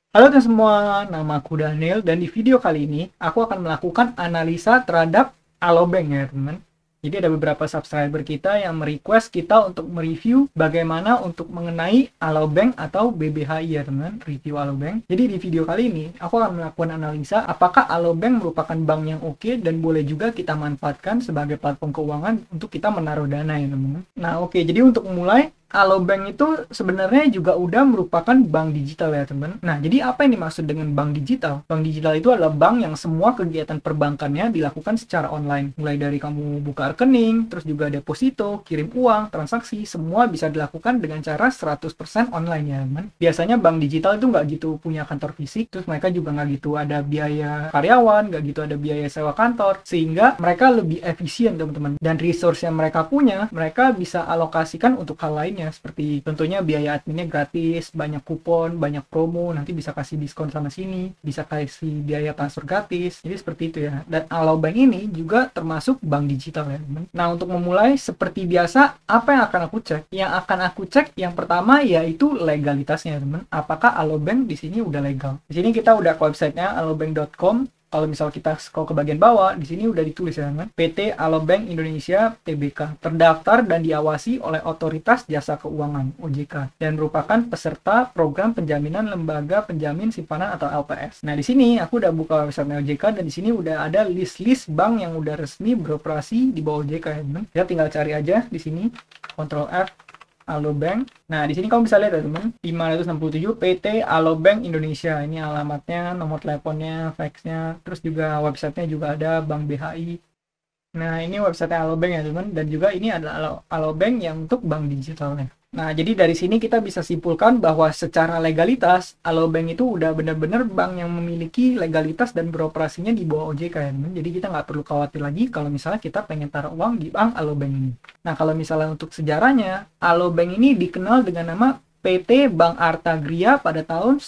Halo teman semua, nama aku Daniel dan di video kali ini aku akan melakukan analisa terhadap Alobank ya teman. Jadi ada beberapa subscriber kita yang merequest kita untuk mereview bagaimana untuk mengenai Alobank atau BBHI ya teman, review Alobank. Jadi di video kali ini aku akan melakukan analisa apakah Alobank merupakan bank yang oke dan boleh juga kita manfaatkan sebagai platform keuangan untuk kita menaruh dana ya teman. Nah oke, jadi untuk memulai Alobank itu sebenarnya juga udah merupakan bank digital ya teman. Nah, jadi apa yang dimaksud dengan bank digital? Bank digital itu adalah bank yang semua kegiatan perbankannya dilakukan secara online. Mulai dari kamu buka rekening, terus juga deposito, kirim uang, transaksi, semua bisa dilakukan dengan cara 100% online ya teman. Biasanya bank digital itu nggak gitu punya kantor fisik, terus mereka juga nggak gitu ada biaya karyawan, nggak gitu ada biaya sewa kantor, sehingga mereka lebih efisien teman-teman. Dan resource yang mereka punya, mereka bisa alokasikan untuk hal lain seperti tentunya biaya adminnya gratis, banyak kupon, banyak promo, nanti bisa kasih diskon sana sini, bisa kasih biaya transfer gratis. Jadi seperti itu ya. Dan Alobank ini juga termasuk bank digital ya teman. Nah untuk memulai seperti biasa, apa yang akan aku cek? Yang akan aku cek yang pertama yaitu legalitasnya teman. Apakah Alobank di sini udah legal? Di sini kita udah ke websitenya alobank.com. Kalau misal kita scroll ke bagian bawah, di sini udah ditulis ya kan, PT Alobank Indonesia Tbk, terdaftar dan diawasi oleh Otoritas Jasa Keuangan (OJK) dan merupakan peserta program penjaminan lembaga penjamin simpanan atau LPS. Nah, di sini aku udah buka website OJK dan di sini udah ada list-list bank yang udah resmi beroperasi di bawah OJK ya, teman. Kita tinggal cari aja di sini, Ctrl F, Alobank. Nah, di sini kamu bisa lihat ya, teman. 567 PT Alobank Indonesia. Ini alamatnya, nomor teleponnya, faxnya, terus juga websitenya juga ada Bank BHI. Nah, ini website Alobank ya, teman. Dan juga ini adalah Alobank yang untuk bank digitalnya. Nah, jadi dari sini kita bisa simpulkan bahwa secara legalitas, Alobank itu udah benar-benar bank yang memiliki legalitas dan beroperasinya di bawah OJK ya, teman. Jadi kita nggak perlu khawatir lagi kalau misalnya kita pengen taruh uang di bank Alobank ini. Nah, kalau misalnya untuk sejarahnya, Alobank ini dikenal dengan nama PT Bank Artagria pada tahun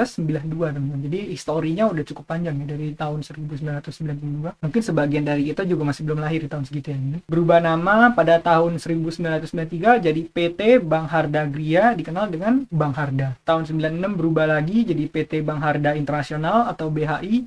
1992 teman-teman. Jadi historinya udah cukup panjang ya, dari tahun 1992. Mungkin sebagian dari kita juga masih belum lahir di tahun segitu ya. Berubah nama pada tahun 1993 jadi PT Bank Hardagria, dikenal dengan Bank Harda. Tahun 96 berubah lagi jadi PT Bank Harda Internasional atau BHI.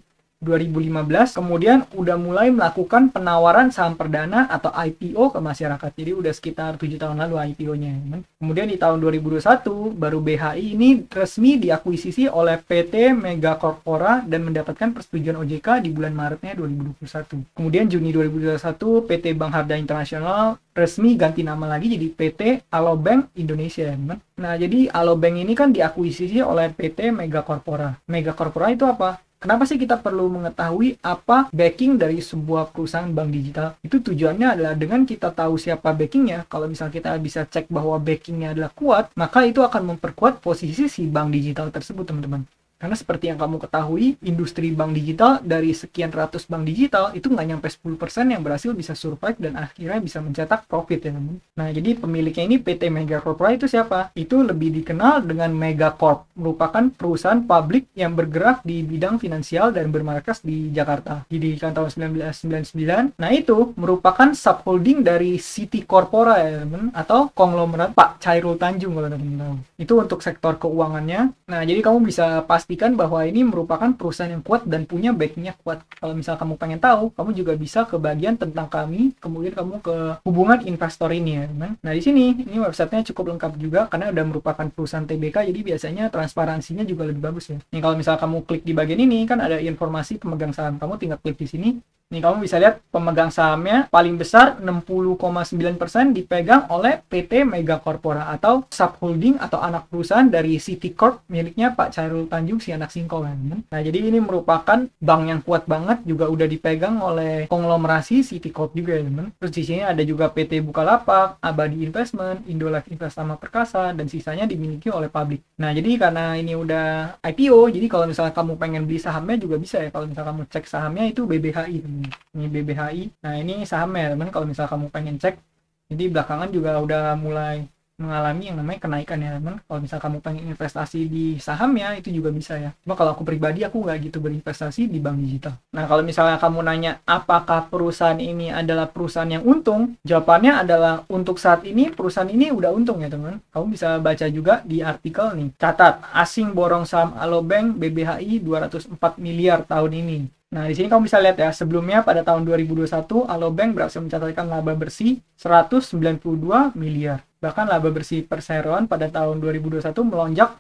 2015 kemudian udah mulai melakukan penawaran saham perdana atau IPO ke masyarakat. Jadi udah sekitar 7 tahun lalu IPO-nya. Kemudian di tahun 2021 baru BHI ini resmi diakuisisi oleh PT Mega Corpora dan mendapatkan persetujuan OJK di bulan Maretnya 2021. Kemudian Juni 2021 PT Bank Harda Internasional resmi ganti nama lagi jadi PT Alobank Indonesia. Nah, jadi Alobank ini kan diakuisisi oleh PT Mega Corpora. Mega Corpora itu apa? Kenapa sih kita perlu mengetahui apa backing dari sebuah perusahaan bank digital? Itu tujuannya adalah dengan kita tahu siapa backingnya, kalau misal kita bisa cek bahwa backingnya adalah kuat, maka itu akan memperkuat posisi si bank digital tersebut, teman-teman. Karena seperti yang kamu ketahui, industri bank digital dari sekian ratus bank digital itu nggak nyampe 10% yang berhasil bisa survive dan akhirnya bisa mencetak profit ya teman. Nah, jadi pemiliknya ini PT Mega Corpora itu siapa? Itu lebih dikenal dengan Megacorp, merupakan perusahaan publik yang bergerak di bidang finansial dan bermarkas di Jakarta. Didirikan tahun 1999. Nah, itu merupakan subholding dari Citi Corpora ya teman, atau konglomerat Pak Chairul Tanjung kalau teman tahu. Itu untuk sektor keuangannya. Nah, jadi kamu bisa pastikan bahwa ini merupakan perusahaan yang kuat dan punya backingnya kuat. Kalau misal kamu pengen tahu, kamu juga bisa ke bagian tentang kami, kemudian kamu ke hubungan investor ini ya. Nah, di sini ini websitenya cukup lengkap juga karena udah merupakan perusahaan TBK, jadi biasanya transparansinya juga lebih bagus ya. Nih kalau misal kamu klik di bagian ini kan ada informasi pemegang saham, kamu tinggal klik di sini. Nih kamu bisa lihat pemegang sahamnya paling besar 60,9% dipegang oleh PT Mega Corpora atau subholding atau anak perusahaan dari Citi Corp miliknya Pak Chairul Tanjung si anak singkong kan. Nah, jadi ini merupakan bank yang kuat banget, juga udah dipegang oleh konglomerasi Citi Corp juga ya teman. Terus di sini ada juga PT Bukalapak, Abadi Investment, Indolife Investama Perkasa, dan sisanya dimiliki oleh publik. Nah, jadi karena ini udah IPO, jadi kalau misalnya kamu pengen beli sahamnya juga bisa ya. Kalau misalnya kamu cek sahamnya itu BBHI teman. Ini BBHI. Nah, ini sahamnya teman kalau misal kamu pengen cek. Jadi belakangan juga udah mulai mengalami yang namanya kenaikan ya teman. Kalau misal kamu pengen investasi di saham ya itu juga bisa ya. Cuma kalau aku pribadi aku nggak gitu berinvestasi di bank digital. Nah kalau misalnya kamu nanya apakah perusahaan ini adalah perusahaan yang untung, jawabannya adalah untuk saat ini perusahaan ini udah untung ya teman. Kamu bisa baca juga di artikel nih. Catat, asing borong saham Alobank BBHI 204 miliar tahun ini. Nah, di sini kamu bisa lihat ya, sebelumnya pada tahun 2021, Alobank berhasil mencatatkan laba bersih 192 miliar. Bahkan laba bersih perseroan pada tahun 2021 melonjak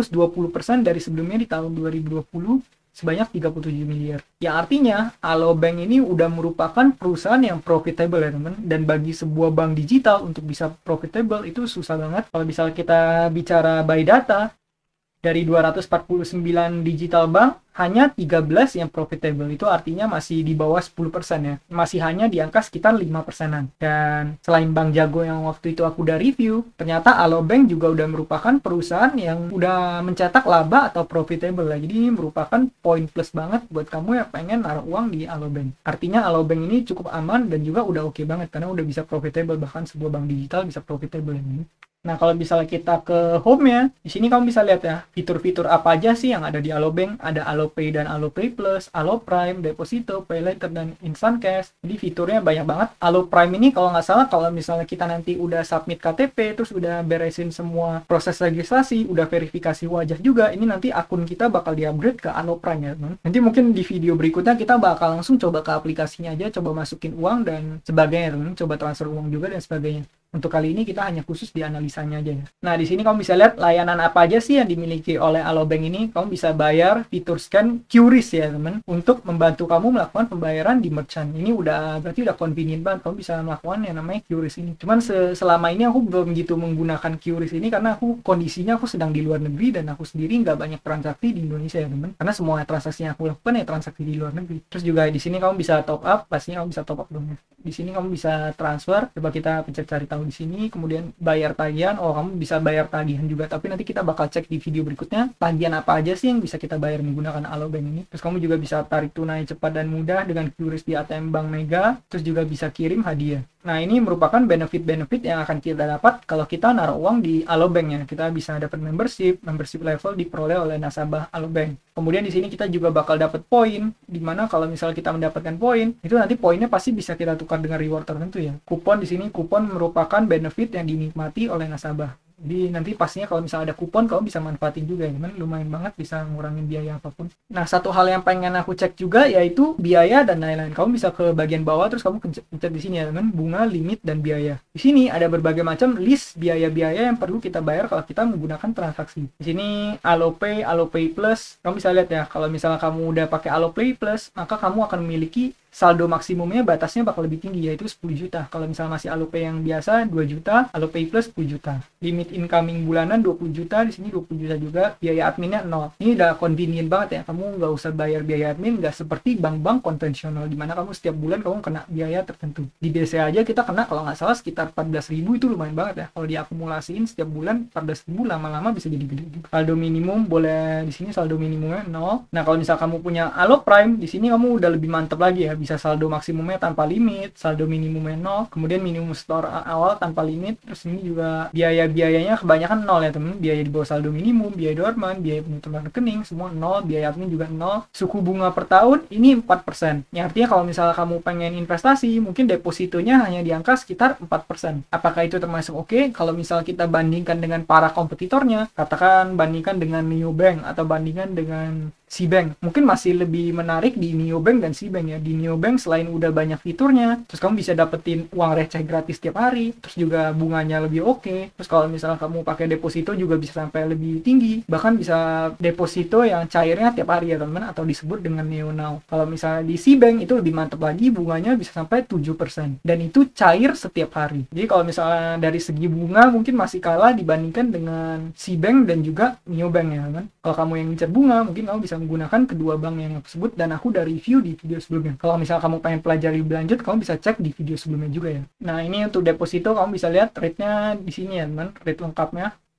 420% dari sebelumnya di tahun 2020 sebanyak 37 miliar. Yang artinya, Alobank ini udah merupakan perusahaan yang profitable ya teman. Dan bagi sebuah bank digital untuk bisa profitable itu susah banget. Kalau misalnya kita bicara by data, dari 249 digital bank, hanya 13 yang profitable. Itu artinya masih di bawah 10% ya. Masih hanya di angka sekitar 5%-an. Dan selain Bank Jago yang waktu itu aku udah review, ternyata Alobank juga udah merupakan perusahaan yang udah mencetak laba atau profitable lah. Jadi ini merupakan poin plus banget buat kamu yang pengen naruh uang di Alobank. Artinya Alobank ini cukup aman dan juga udah oke banget karena udah bisa profitable. Bahkan sebuah bank digital bisa profitable ini. Nah, kalau misalnya kita ke home-nya, di sini kamu bisa lihat ya, fitur-fitur apa aja sih yang ada di Alobank. Ada Alopay dan Alopay Plus, Aloprime, Deposito, Pay Later, dan Instant Cash. Jadi fiturnya banyak banget. Aloprime ini kalau nggak salah, kalau misalnya kita nanti udah submit KTP, terus udah beresin semua proses registrasi, udah verifikasi wajah juga, ini nanti akun kita bakal di-upgrade ke Aloprime ya, teman. Nanti mungkin di video berikutnya kita bakal langsung coba ke aplikasinya aja, coba masukin uang dan sebagainya, teman. Coba transfer uang juga dan sebagainya. Untuk kali ini kita hanya khusus di analisanya aja ya. Nah, di sini kamu bisa lihat layanan apa aja sih yang dimiliki oleh Alobank ini. Kamu bisa bayar fitur scan QRIS ya, teman, untuk membantu kamu melakukan pembayaran di merchant. Ini berarti udah convenient banget. Kamu bisa melakukan yang namanya QRIS ini. Cuman selama ini aku belum gitu menggunakan QRIS ini karena kondisinya aku sedang di luar negeri dan aku sendiri nggak banyak transaksi di Indonesia ya, teman. Karena semua transaksi yang aku lakukan ya transaksi di luar negeri. Terus juga di sini kamu bisa top up, pastinya kamu bisa top up dong ya. Di sini kamu bisa transfer, coba kita pencet cari tahu di sini, kemudian bayar tagihan. Oh, kamu bisa bayar tagihan juga, tapi nanti kita bakal cek di video berikutnya tagihan apa aja sih yang bisa kita bayar menggunakan Alobank ini. Terus kamu juga bisa tarik tunai cepat dan mudah dengan QRIS di ATM Bank Mega, terus juga bisa kirim hadiah. Nah, ini merupakan benefit-benefit yang akan kita dapat kalau kita naruh uang di Alobank ya. Kita bisa dapat membership level diperoleh oleh nasabah Alobank. Kemudian di sini kita juga bakal dapat poin, dimana kalau misalnya kita mendapatkan poin, itu nanti poinnya pasti bisa kita tukar dengan reward tertentu ya. Kupon di sini, kupon merupakan benefit yang dinikmati oleh nasabah. Jadi nanti pastinya kalau misalnya ada kupon, kamu bisa manfaatin juga ya, teman. Lumayan banget bisa ngurangin biaya apapun. Nah, satu hal yang pengen aku cek juga yaitu biaya dan lain-lain. Kamu bisa ke bagian bawah terus kamu pencet di sini ya, teman, bunga, limit, dan biaya. Di sini ada berbagai macam list biaya-biaya yang perlu kita bayar kalau kita menggunakan transaksi. Di sini Alopay, Alopay Plus. Kamu bisa lihat ya, kalau misalnya kamu udah pakai Alopay Plus, maka kamu akan memiliki saldo maksimumnya batasnya bakal lebih tinggi yaitu 10 juta. Kalau misalnya masih Alopay yang biasa 2 juta, Alopay Plus 10 juta. Limit incoming bulanan 20 juta, di sini 20 juta juga. Biaya adminnya 0. Ini udah convenient banget ya. Kamu nggak usah bayar biaya admin, nggak seperti bank-bank konvensional di mana kamu setiap bulan kamu kena biaya tertentu. Di BCA aja kita kena kalau nggak salah sekitar 14.000, itu lumayan banget ya. Kalau diakumulasiin setiap bulan 14.000 lama-lama bisa jadi gede juga. Saldo minimum boleh di sini saldo minimumnya 0. Nah, kalau misal kamu punya Aloprime, di sini kamu udah lebih mantap lagi ya. Bisa saldo maksimumnya tanpa limit, saldo minimumnya 0, kemudian minimum store awal tanpa limit. Terus ini juga biaya-biayanya kebanyakan 0 ya temen. Biaya di bawah saldo minimum, biaya dorman, biaya penutupan rekening semua 0, biaya admin juga 0. Suku bunga per tahun ini 4%. Yang artinya kalau misalnya kamu pengen investasi, mungkin depositonya hanya di angka sekitar 4%. Apakah itu termasuk oke? Kalau misalnya kita bandingkan dengan para kompetitornya, katakan bandingkan dengan Neobank atau bandingkan dengan Cbank, mungkin masih lebih menarik di Neobank dan Cbank ya. Di Neobank selain udah banyak fiturnya, terus kamu bisa dapetin uang receh gratis tiap hari, terus juga bunganya lebih oke. Terus kalau misalnya kamu pakai deposito juga bisa sampai lebih tinggi, bahkan bisa deposito yang cairnya tiap hari ya teman, atau disebut dengan NeoNow. Kalau misalnya di Cbank itu lebih mantap lagi, bunganya bisa sampai 7%, dan itu cair setiap hari. Jadi kalau misalnya dari segi bunga mungkin masih kalah dibandingkan dengan Cbank dan juga Neobank ya teman. Kalau kamu yang ngincer bunga, mungkin kamu bisa menggunakan kedua bank yang tersebut, dan aku udah review di video sebelumnya. Kalau misalnya kamu pengen pelajari lebih lanjut, kamu bisa cek di video sebelumnya juga ya. Nah, ini untuk deposito kamu bisa lihat rate-nya di sini ya teman, rate lengkapnya.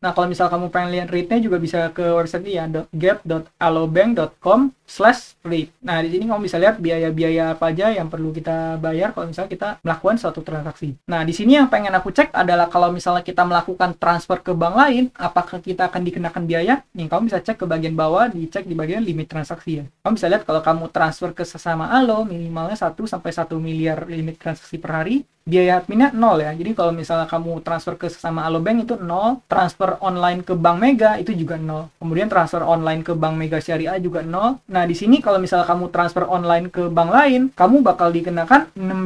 Nah, kalau misal kamu pengen lihat rate-nya juga bisa ke website ini ya, get.alobank.com/rate. Nah, di sini kamu bisa lihat biaya-biaya apa aja yang perlu kita bayar kalau misalnya kita melakukan suatu transaksi. Nah, di sini yang pengen aku cek adalah kalau misalnya kita melakukan transfer ke bank lain, apakah kita akan dikenakan biaya? Nih, kamu bisa cek ke bagian bawah, dicek di bagian limit transaksi ya. Kamu bisa lihat kalau kamu transfer ke sesama Alo, minimalnya 1 sampai 1 miliar limit transaksi per hari, biaya adminnya 0 ya. Jadi kalau misalnya kamu transfer ke sesama Alobank itu 0, transfer online ke Bank Mega itu juga 0. Kemudian transfer online ke Bank Mega Syariah juga 0. Nah, di sini kalau misalnya kamu transfer online ke bank lain, kamu bakal dikenakan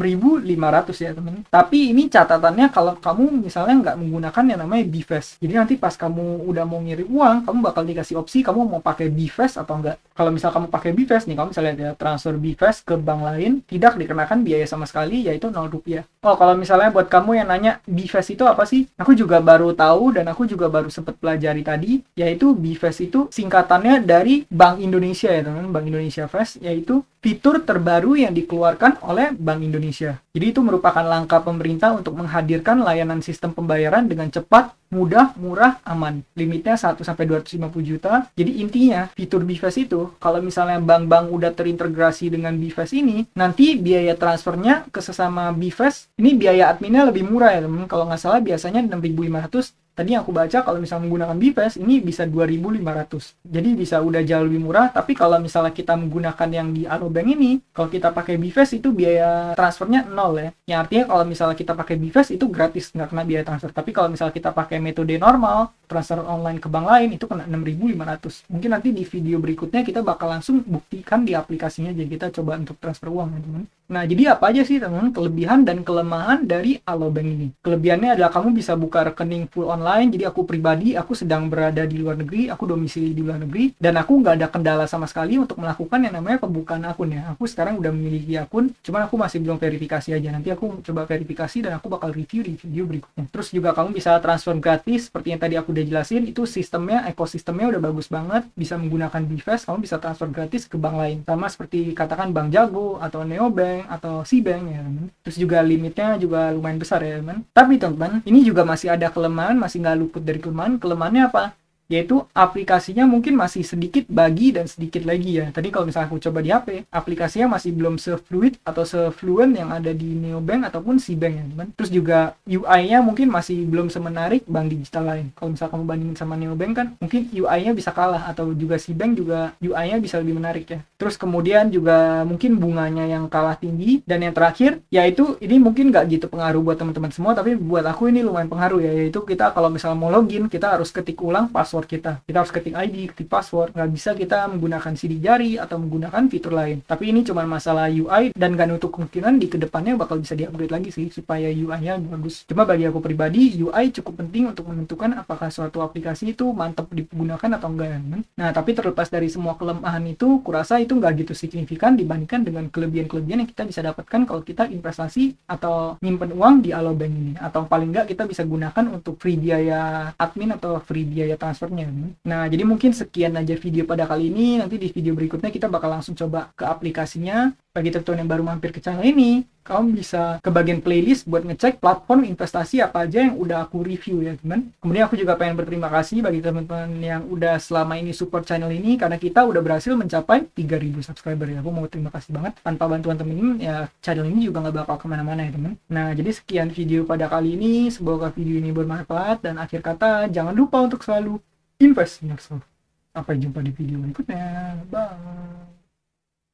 6.500 ya, teman. Tapi ini catatannya kalau kamu misalnya nggak menggunakan yang namanya BVAS. Jadi nanti pas kamu udah mau ngirim uang, kamu bakal dikasih opsi kamu mau pakai BVAS atau enggak. Kalau misal kamu pakai BVAS nih, kamu misalnya ya, transfer BVAS ke bank lain, tidak dikenakan biaya sama sekali, yaitu 0 rupiah. Oh, kalau misalnya buat kamu yang nanya BVAS itu apa sih? Aku juga baru tahu dan aku juga baru sempat pelajari tadi, yaitu BVAS itu singkatannya dari Bank Indonesia ya teman, Bank Indonesia Fast, yaitu fitur terbaru yang dikeluarkan oleh Bank Indonesia. Jadi itu merupakan langkah pemerintah untuk menghadirkan layanan sistem pembayaran dengan cepat, mudah, murah, aman. Limitnya 1 sampai 250 juta. Jadi intinya fitur BVAS itu kalau misalnya bank-bank udah terintegrasi dengan BVAS ini, nanti biaya transfernya ke sesama BVAS ini biaya adminnya lebih murah ya teman. Kalau nggak salah biasanya 6.500. Tadi yang aku baca kalau misalnya menggunakan BVAS ini bisa 2.500. Jadi bisa udah jauh lebih murah. Tapi kalau misalnya kita menggunakan yang di Alobank ini, kalau kita pakai BVAS itu biaya transfernya 0 ya. Yang artinya kalau misalnya kita pakai BVAS itu gratis, nggak kena biaya transfer. Tapi kalau misalnya kita pakai metode normal, transfer online ke bank lain itu kena 6.500. Mungkin nanti di video berikutnya kita bakal langsung buktikan di aplikasinya, jadi kita coba untuk transfer uang ya teman. Nah, jadi apa aja sih teman kelebihan dan kelemahan dari Alobank ini? Kelebihannya adalah kamu bisa buka rekening full online. Jadi aku pribadi, aku sedang berada di luar negeri, aku domisili di luar negeri, dan aku nggak ada kendala sama sekali untuk melakukan yang namanya pembukaan akun ya. Aku sekarang udah memiliki akun, cuman aku masih belum verifikasi aja. Nanti aku coba verifikasi dan aku bakal review di video berikutnya. Terus juga kamu bisa transfer gratis, seperti yang tadi aku udah jelasin, itu sistemnya, ekosistemnya udah bagus banget, bisa menggunakan BVAS, kamu bisa transfer gratis ke bank lain. Sama seperti katakan Bank Jago atau Neobank atau Cbank ya teman. Terus juga limitnya juga lumayan besar ya teman. Tapi teman, ini juga masih ada kelemahan, masih nggak luput dari kelemahan. Kelemahannya apa? Yaitu aplikasinya mungkin masih sedikit buggy dan sedikit lagi ya. Tadi kalau misalnya aku coba di HP, aplikasinya masih belum se-fluid atau se-fluent yang ada di Neobank ataupun Cbank ya teman. Terus juga UI-nya mungkin masih belum semenarik bank digital lain. Kalau misalnya kamu bandingin sama Neobank kan, mungkin UI-nya bisa kalah, atau juga Cbank juga UI-nya bisa lebih menarik ya. Terus kemudian juga mungkin bunganya yang kalah tinggi. Dan yang terakhir, yaitu ini mungkin nggak gitu pengaruh buat teman-teman semua, tapi buat aku ini lumayan pengaruh ya, yaitu kita kalau misalnya mau login, kita harus ketik ulang password kita harus ketik ID, ketik password. Nggak bisa kita menggunakan sidik jari atau menggunakan fitur lain. Tapi ini cuma masalah UI, dan nggak nutup kemungkinan di kedepannya bakal bisa di-upgrade lagi sih supaya UI-nya bagus. Cuma bagi aku pribadi, UI cukup penting untuk menentukan apakah suatu aplikasi itu mantap digunakan atau enggak. Nah, tapi terlepas dari semua kelemahan itu, kurasa itu nggak gitu signifikan dibandingkan dengan kelebihan-kelebihan yang kita bisa dapatkan kalau kita investasi atau nyimpen uang di Alobank ini. Atau paling nggak kita bisa gunakan untuk free biaya admin atau free biaya transfer. Nah, jadi mungkin sekian aja video pada kali ini. Nanti di video berikutnya kita bakal langsung coba ke aplikasinya. Bagi teman-teman yang baru mampir ke channel ini, kamu bisa ke bagian playlist buat ngecek platform investasi apa aja yang udah aku review ya teman. Kemudian aku juga pengen berterima kasih bagi teman-teman yang udah selama ini support channel ini, karena kita udah berhasil mencapai 3.000 subscriber ya. Aku mau terima kasih banget. Tanpa bantuan teman-teman ya channel ini juga nggak bakal kemana-mana ya teman. Nah, jadi sekian video pada kali ini. Semoga video ini bermanfaat, dan akhir kata jangan lupa untuk selalu invest in yourself. Sampai jumpa di video berikutnya. Bye.